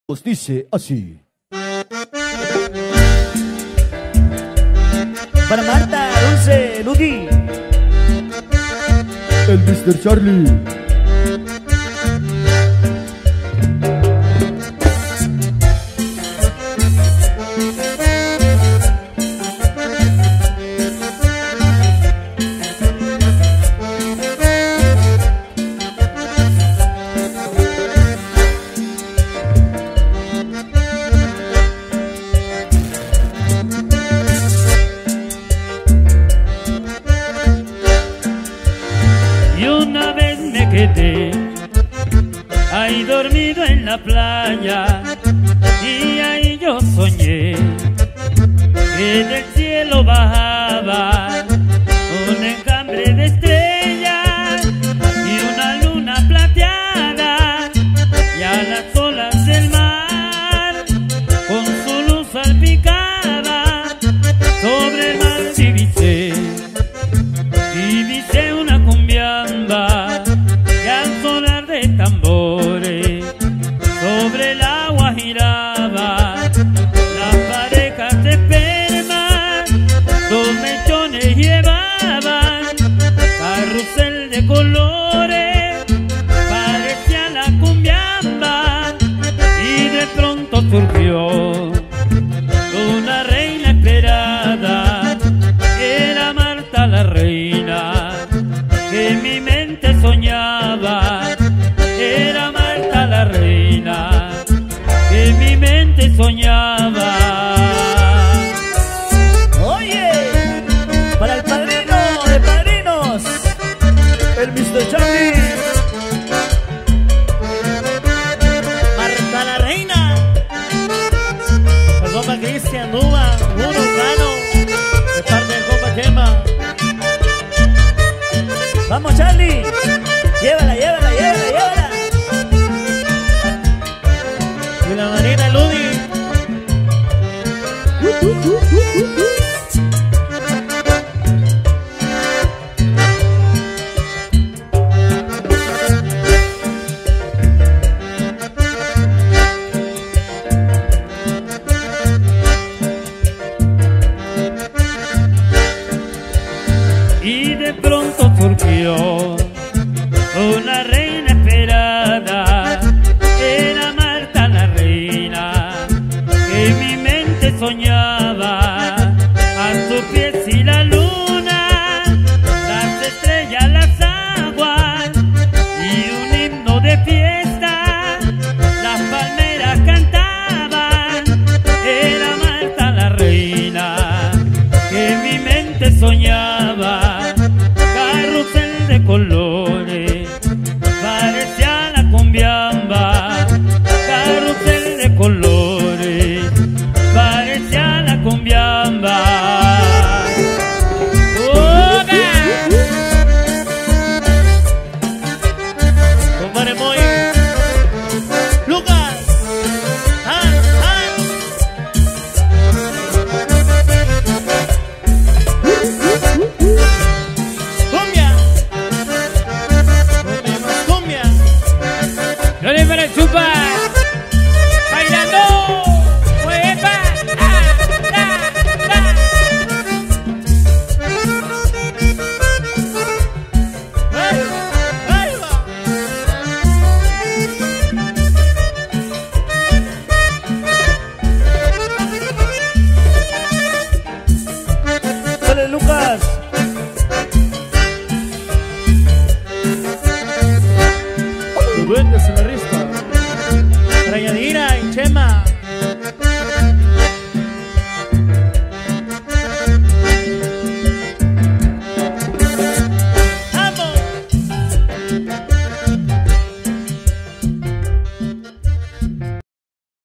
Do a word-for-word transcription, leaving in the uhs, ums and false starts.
Pues dice así. Para Marta, Dulce, Ludy, El mister Charlie. Ahí dormido en la playa, y ahí yo soñé que del cielo bajaba un enjambre de estrellas y una luna plateada, y a las olas del mar con su luz salpicada sobre el mar divisé, divisé una cumbiamba que al sonar de tambores sobre el agua giraba. Las parejas de esperma, dos mechones llevaban, carrusel de colores, parecía la cumbiamba, y de pronto surgió una reina esperada, era Marta la reina, que en mi mente soñaba. Era Marta la reina, que en mi mente soñaba. oye, para el padrino de padrinos, El mister Charlie. Marta la reina, el compa Cristian Duba, uno Cano, de parte del compa Chema. Vamos Charlie, llévala, llévala, llévala, llévala. Y la marina Ludy. Uh, uh, uh, uh, uh, uh. Y de pronto surgió una reina esperada, era Marta la reina, que en mi mente soñaba. A sus pies y la luna, las estrellas, las aguas, y un himno de fiesta, las palmeras cantaban. Era Marta la reina, que en mi mente soñaba. Carrusel de colores, parecía la cumbiamba, carrusel de colores.